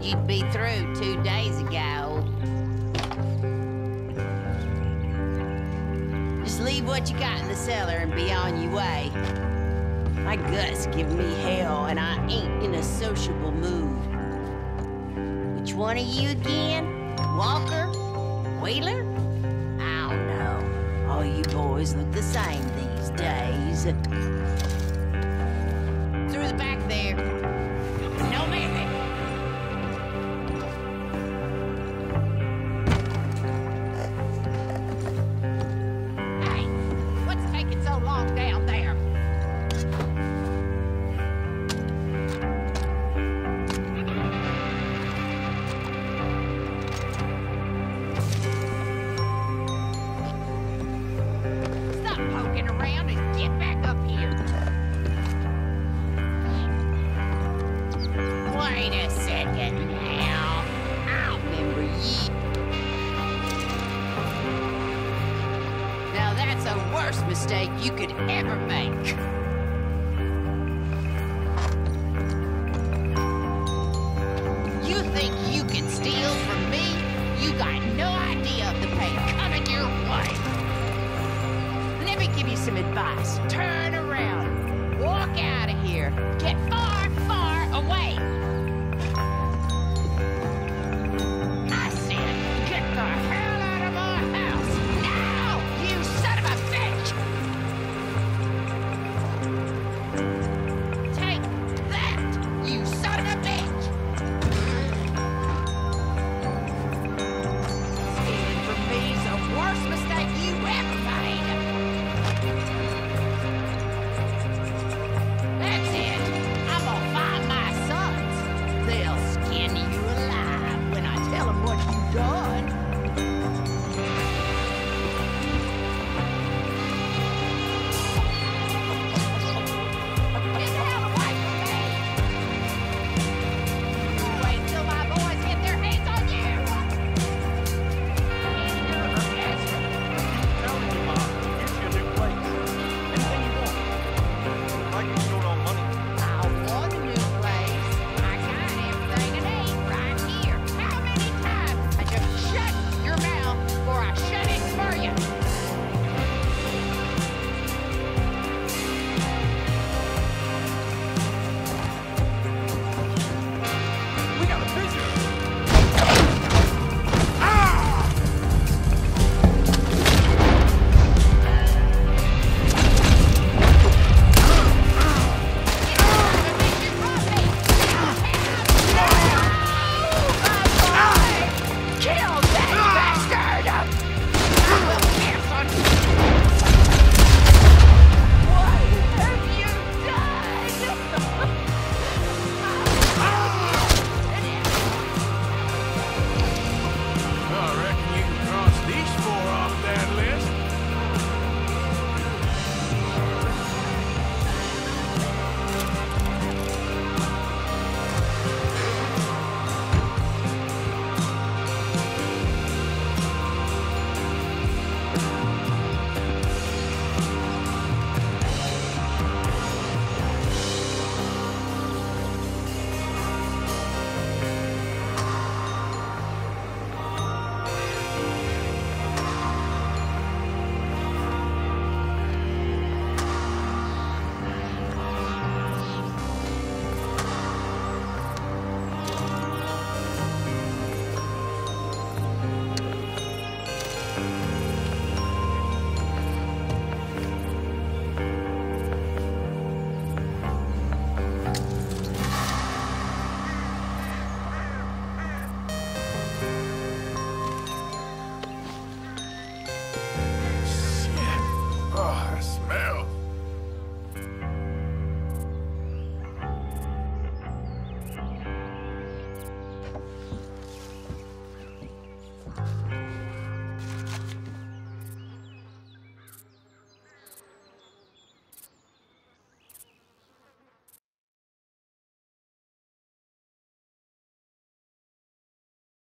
you'd be through 2 days ago. Just leave what you got in the cellar and be on your way. My gut's giving me hell, and I ain't in a sociable mood. Which one are you again? Walker? Wheeler? I don't know. All you boys look the same these days. Through the back there. No missing. Hey, what's taking so long down there? Stop poking around and get back up here. Wait a second now. I remember ye. Now that's a worse mistake you could ever make. You think you can steal from me? You got no idea of the pain coming your way. Let me give you some advice. Turn around. Walk out of here. Get far, far away.